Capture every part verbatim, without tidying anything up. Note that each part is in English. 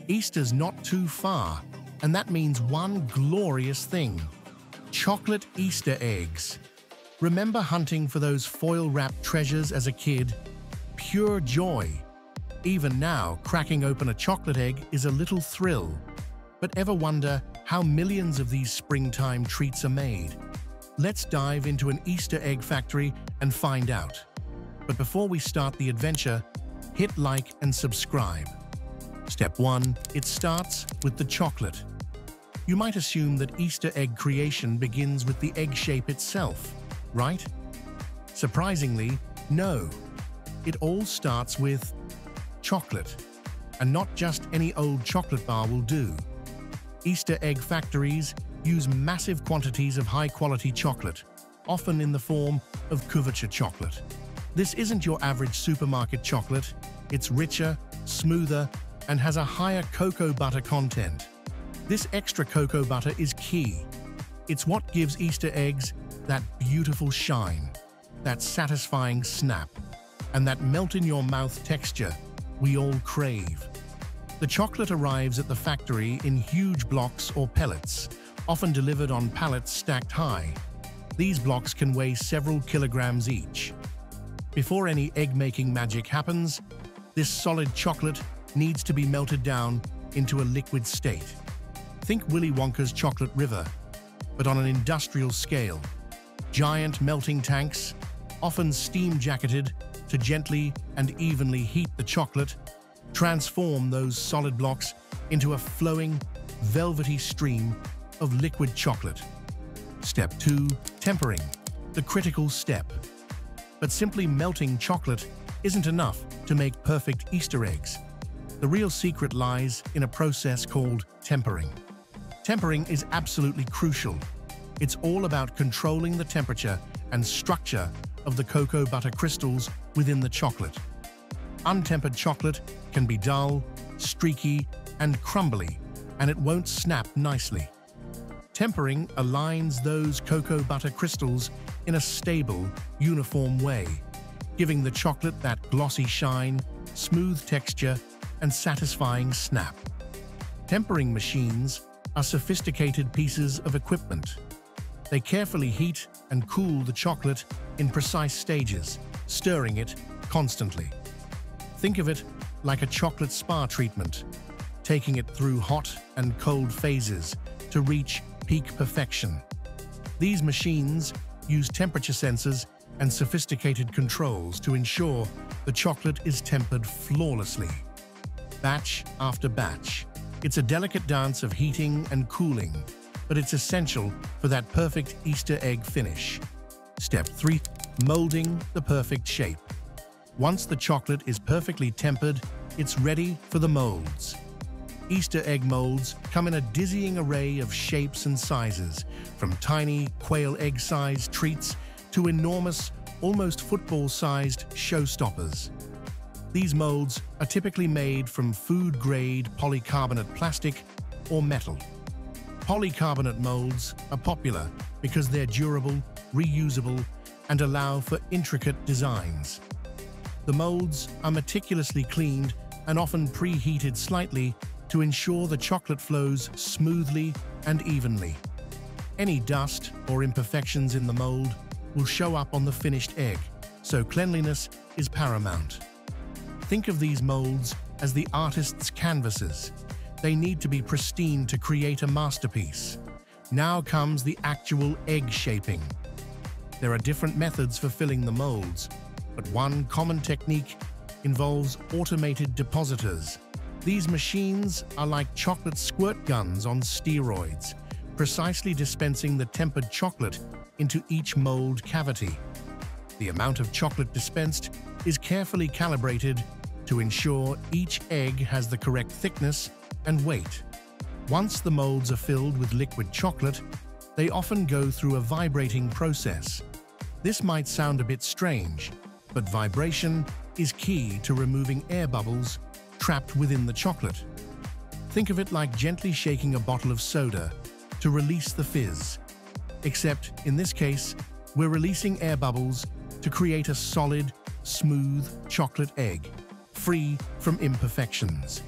Easter's not too far, and that means one glorious thing: chocolate Easter eggs. Remember hunting for those foil-wrapped treasures as a kid? Pure joy. Even now, cracking open a chocolate egg is a little thrill. But ever wonder how millions of these springtime treats are made? Let's dive into an Easter egg factory and find out. But before we start the adventure, hit like and subscribe. Step one, it starts with the chocolate. You might assume that Easter egg creation begins with the egg shape itself, right? Surprisingly, no. It all starts with chocolate. And not just any old chocolate bar will do. Easter egg factories use massive quantities of high-quality chocolate, often in the form of couverture chocolate. This isn't your average supermarket chocolate. It's richer, smoother, and has a higher cocoa butter content. This extra cocoa butter is key. It's what gives Easter eggs that beautiful shine, that satisfying snap, and that melt-in-your-mouth texture we all crave. The chocolate arrives at the factory in huge blocks or pellets, often delivered on pallets stacked high. These blocks can weigh several kilograms each. Before any egg-making magic happens, this solid chocolate needs to be melted down into a liquid state. Think Willy Wonka's chocolate river, but on an industrial scale. Giant melting tanks, often steam-jacketed to gently and evenly heat the chocolate, transform those solid blocks into a flowing, velvety stream of liquid chocolate. Step two, tempering, the critical step. But simply melting chocolate isn't enough to make perfect Easter eggs. The real secret lies in a process called tempering. Tempering is absolutely crucial. It's all about controlling the temperature and structure of the cocoa butter crystals within the chocolate. Untempered chocolate can be dull, streaky, and crumbly, and it won't snap nicely. Tempering aligns those cocoa butter crystals in a stable, uniform way, giving the chocolate that glossy shine, smooth texture, and satisfying snap. Tempering machines are sophisticated pieces of equipment. They carefully heat and cool the chocolate in precise stages, stirring it constantly. Think of it like a chocolate spa treatment, taking it through hot and cold phases to reach peak perfection. These machines use temperature sensors and sophisticated controls to ensure the chocolate is tempered flawlessly. Batch after batch. It's a delicate dance of heating and cooling, but it's essential for that perfect Easter egg finish. Step three, molding the perfect shape. Once the chocolate is perfectly tempered, it's ready for the molds. Easter egg molds come in a dizzying array of shapes and sizes, from tiny quail egg-sized treats to enormous, almost football-sized showstoppers. These molds are typically made from food-grade polycarbonate plastic or metal. Polycarbonate molds are popular because they're durable, reusable, and allow for intricate designs. The molds are meticulously cleaned and often preheated slightly to ensure the chocolate flows smoothly and evenly. Any dust or imperfections in the mold will show up on the finished egg, so cleanliness is paramount. Think of these molds as the artist's canvases. They need to be pristine to create a masterpiece. Now comes the actual egg shaping. There are different methods for filling the molds, but one common technique involves automated depositors. These machines are like chocolate squirt guns on steroids, precisely dispensing the tempered chocolate into each mold cavity. The amount of chocolate dispensed is carefully calibrated to ensure each egg has the correct thickness and weight. Once the molds are filled with liquid chocolate, they often go through a vibrating process. This might sound a bit strange, but vibration is key to removing air bubbles trapped within the chocolate. Think of it like gently shaking a bottle of soda to release the fizz. Except, in this case, we're releasing air bubbles to create a solid, smooth chocolate egg, free from imperfections.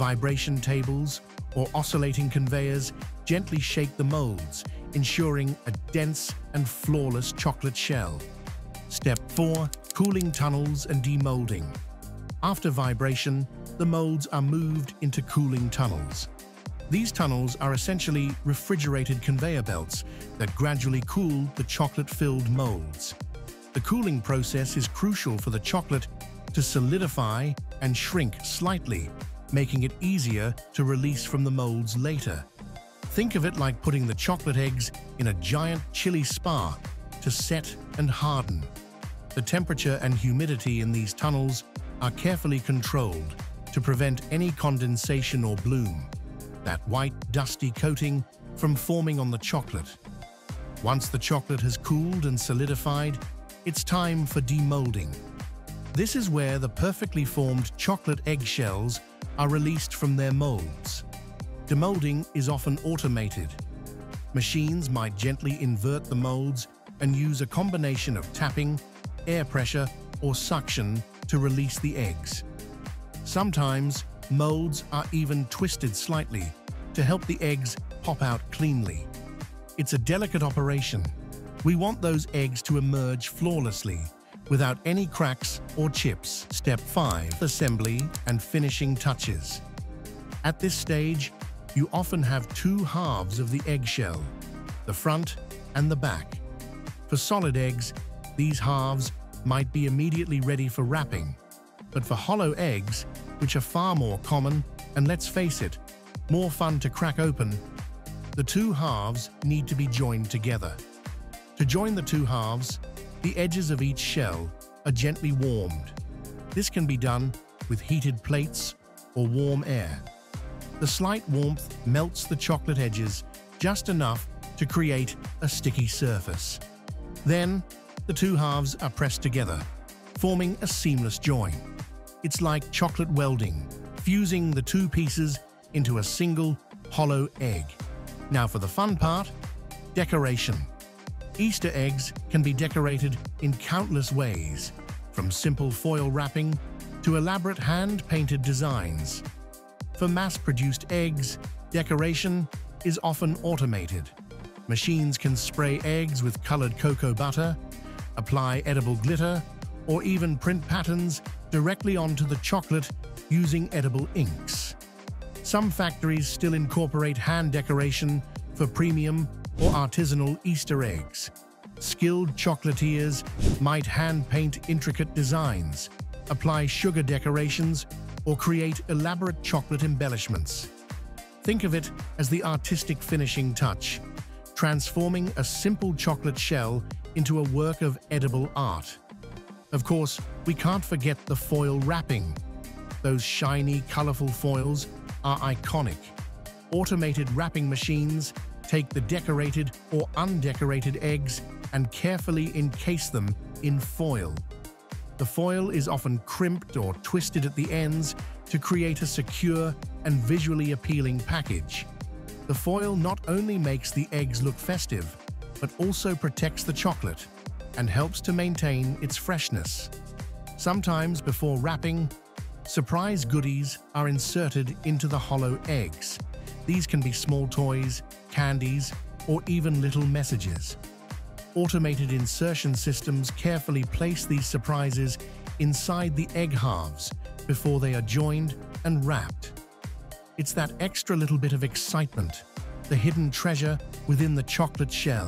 Vibration tables or oscillating conveyors gently shake the molds, ensuring a dense and flawless chocolate shell. Step four. Cooling tunnels and demolding. After vibration, the molds are moved into cooling tunnels. These tunnels are essentially refrigerated conveyor belts that gradually cool the chocolate-filled molds. The cooling process is crucial for the chocolate to solidify and shrink slightly, making it easier to release from the molds later. Think of it like putting the chocolate eggs in a giant chili spa to set and harden. The temperature and humidity in these tunnels are carefully controlled to prevent any condensation or bloom, that white, dusty coating, from forming on the chocolate. Once the chocolate has cooled and solidified, it's time for demolding. This is where the perfectly formed chocolate eggshells are released from their molds. Demolding is often automated. Machines might gently invert the molds and use a combination of tapping, air pressure, or suction to release the eggs. Sometimes, molds are even twisted slightly to help the eggs pop out cleanly. It's a delicate operation. We want those eggs to emerge flawlessly, without any cracks or chips. Step five. Assembly and finishing touches. At this stage, you often have two halves of the eggshell, the front and the back. For solid eggs, these halves might be immediately ready for wrapping, but for hollow eggs, which are far more common and, let's face it, more fun to crack open, the two halves need to be joined together. To join the two halves, the edges of each shell are gently warmed. This can be done with heated plates or warm air. The slight warmth melts the chocolate edges just enough to create a sticky surface. Then, the two halves are pressed together, forming a seamless join. It's like chocolate welding, fusing the two pieces into a single, hollow egg. Now for the fun part, decoration. Easter eggs can be decorated in countless ways, from simple foil wrapping to elaborate hand-painted designs. For mass-produced eggs, decoration is often automated. Machines can spray eggs with colored cocoa butter, apply edible glitter, or even print patterns directly onto the chocolate using edible inks. Some factories still incorporate hand decoration for premium or artisanal Easter eggs. Skilled chocolatiers might hand-paint intricate designs, apply sugar decorations, or create elaborate chocolate embellishments. Think of it as the artistic finishing touch, transforming a simple chocolate shell into a work of edible art. Of course, we can't forget the foil wrapping. Those shiny, colorful foils are iconic. Automated wrapping machines take the decorated or undecorated eggs and carefully encase them in foil. The foil is often crimped or twisted at the ends to create a secure and visually appealing package. The foil not only makes the eggs look festive, but also protects the chocolate and helps to maintain its freshness. Sometimes before wrapping, surprise goodies are inserted into the hollow eggs. These can be small toys, candies, or even little messages. Automated insertion systems carefully place these surprises inside the egg halves before they are joined and wrapped. It's that extra little bit of excitement, the hidden treasure within the chocolate shell.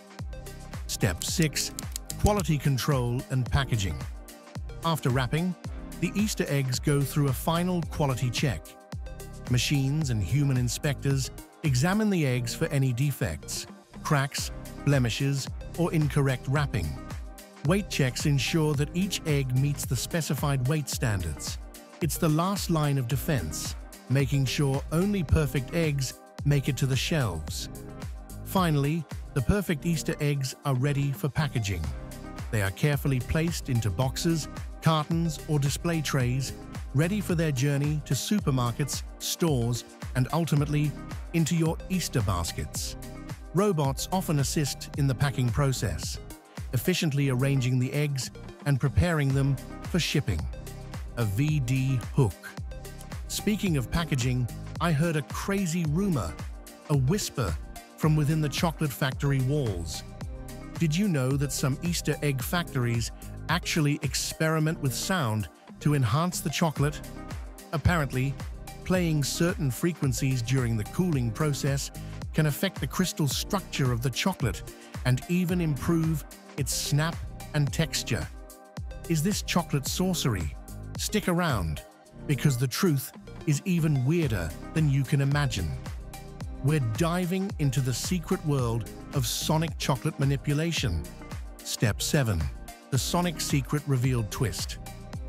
Step six. Quality control and packaging. After wrapping, the Easter eggs go through a final quality check. Machines and human inspectors examine the eggs for any defects, cracks, blemishes, or incorrect wrapping. Weight checks ensure that each egg meets the specified weight standards. It's the last line of defense, making sure only perfect eggs make it to the shelves. Finally, the perfect Easter eggs are ready for packaging. They are carefully placed into boxes, cartons, or display trays, ready for their journey to supermarkets, stores, and ultimately into your Easter baskets. Robots often assist in the packing process, efficiently arranging the eggs and preparing them for shipping. A V D hook. Speaking of packaging, I heard a crazy rumor, a whisper from within the chocolate factory walls. Did you know that some Easter egg factories actually experiment with sound to enhance the chocolate? Apparently, playing certain frequencies during the cooling process can affect the crystal structure of the chocolate and even improve its snap and texture. Is this chocolate sorcery? Stick around, because the truth is even weirder than you can imagine. We're diving into the secret world of sonic chocolate manipulation. Step seven. The Sonic Secret Revealed Twist.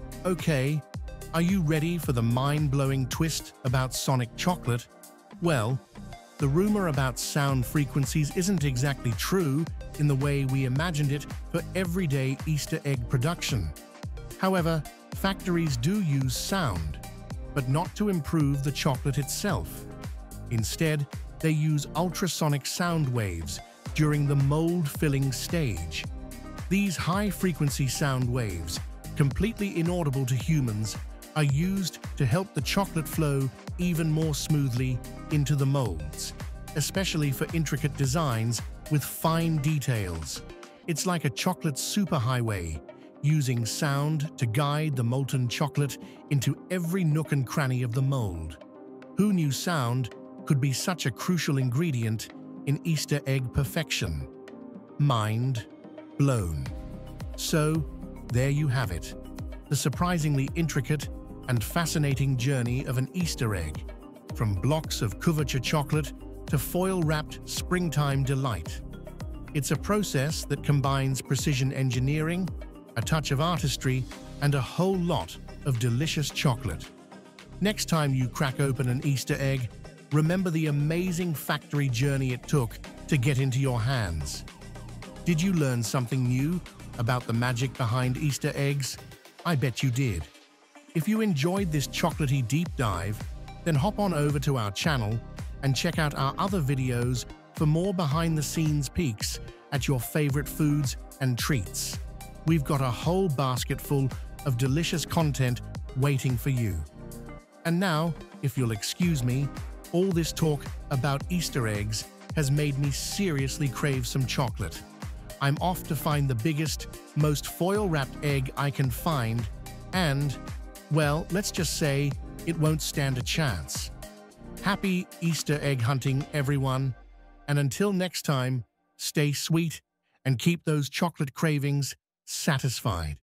Okay, are you ready for the mind-blowing twist about sonic chocolate? Well, the rumor about sound frequencies isn't exactly true in the way we imagined it for everyday Easter egg production. However, factories do use sound, but not to improve the chocolate itself. Instead, they use ultrasonic sound waves during the mold-filling stage. These high-frequency sound waves, completely inaudible to humans, are used to help the chocolate flow even more smoothly into the molds, especially for intricate designs with fine details. It's like a chocolate superhighway, using sound to guide the molten chocolate into every nook and cranny of the mold. Who knew sound could be such a crucial ingredient in Easter egg perfection? Mind blown. So, there you have it, the surprisingly intricate and fascinating journey of an Easter egg, from blocks of couverture chocolate to foil-wrapped springtime delight. It's a process that combines precision engineering, a touch of artistry, and a whole lot of delicious chocolate. Next time you crack open an Easter egg, remember the amazing factory journey it took to get into your hands. Did you learn something new about the magic behind Easter eggs? I bet you did. If you enjoyed this chocolatey deep dive, then hop on over to our channel and check out our other videos for more behind-the-scenes peeks at your favorite foods and treats. We've got a whole basket full of delicious content waiting for you. And now, if you'll excuse me, all this talk about Easter eggs has made me seriously crave some chocolate. I'm off to find the biggest, most foil-wrapped egg I can find, and, well, let's just say it won't stand a chance. Happy Easter egg hunting, everyone, and until next time, stay sweet and keep those chocolate cravings satisfied.